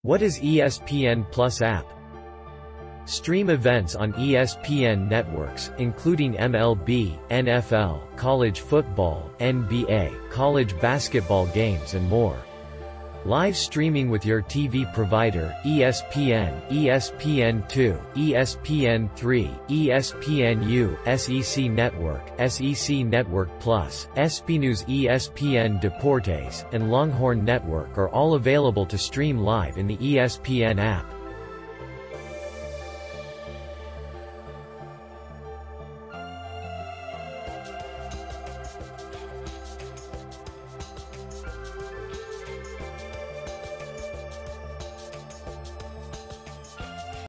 What is ESPN Plus app? Stream events on ESPN networks, including MLB, NFL, college football, NBA, college basketball games and more. Live streaming with your TV provider, ESPN, ESPN2, ESPN3, ESPNU, SEC Network, SEC Network Plus, ESPNews ESPN Deportes, and Longhorn Network are all available to stream live in the ESPN app.